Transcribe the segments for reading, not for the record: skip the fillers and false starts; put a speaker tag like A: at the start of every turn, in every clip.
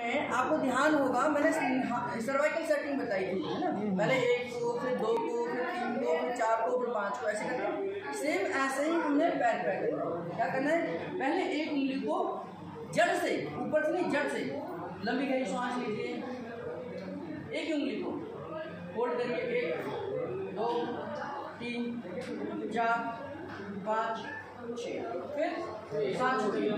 A: हैं आपको ध्यान होगा, मैंने सर्वाइकल सेटिंग बताई थी है ना। पहले 1 को, फिर 2 को, फिर 3 को, फिर 4 को, फिर 5 को, ऐसे करके सेम ऐसे ही हमने पैर करना है। क्या करना है, पहले एक उंगली को जड़ से, ऊपर से नहीं जड़ से लंबी गहरी सांस लीजिए, एक उंगली को होल्ड करिए, 1 2 3 4 5 6, फिर सांस छोड़िए,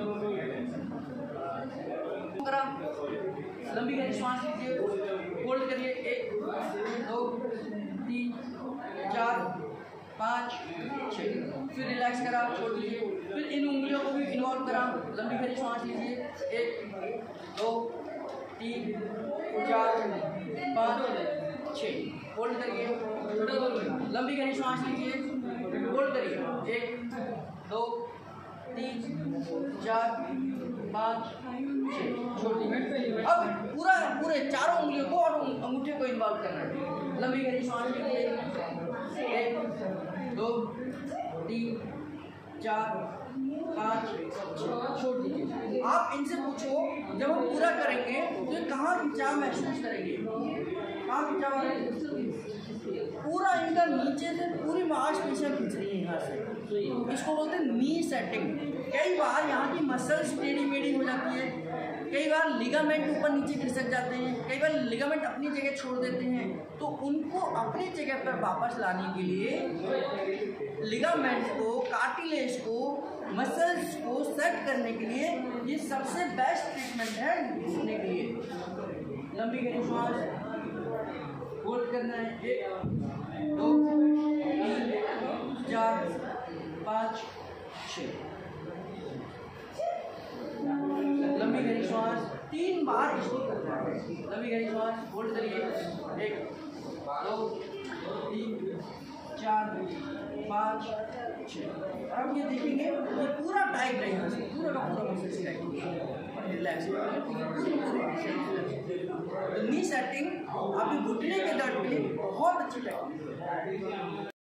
A: लंबी गहरी सांस लीजिए, होल्ड करिए, 1 2 3 4 5 6, फिर रिलैक्स करा, छोड़ दीजिए, फिर इन उंगलियों को भी इन्वॉल्व करा, लंबी गहरी सांस लीजिए, 1 2 3 4 5 6, होल्ड करिए, लंबी गहरी सांस लीजिए, होल्ड करिए, 1 2 3 4 5 6, छोड़ दीजिए। अब पूरे चारों उंगलियों को और अंगूठे को इन्वॉल्व करना है, लंबी गहरी सांस लीजिए, 1 2 3 4 5 6, छोड़ दीजिए। आप इनसे पूछो जब हम पूरा करेंगे तो ये कहाँ खिंचाव महसूस करेंगे, कहाँ खिंचाव आ रहा है, पूरा इनका नीचे से पूरी मांसपेशियां खींच रही है यहाँ से, इसको बोलते हैं नी सेटिंग। कई बार यहाँ की मसल्स टेढ़ी मेढ़ी हो जाती है, कई बार लिगामेंट ऊपर नीचे खिसक जाते हैं, कई बार लिगामेंट अपनी जगह छोड़ देते हैं, तो उनको अपनी जगह पर वापस लाने के लिए लिगामेंट को, कार्टिलेज को, मसल्स को सेट करने के लिए ये सबसे बेस्ट ट्रीटमेंट है घुटने के लिए। लंबी गहरी सांस होल्ड करना है, 1 2 3 4 5 6, लंबी गहरी सांस 3 बार इसको करना है, लंबी गहरी सांस होल्ड करिए, 1 2 3 4 5 6, अब ये देखेंगे ये पूरा टाइट रहेगा, पूरा का पूरा muscle tight, relax. Knee setting आपके घुटने के दर्द के लिए बहुत अच्छी टेक्निक है।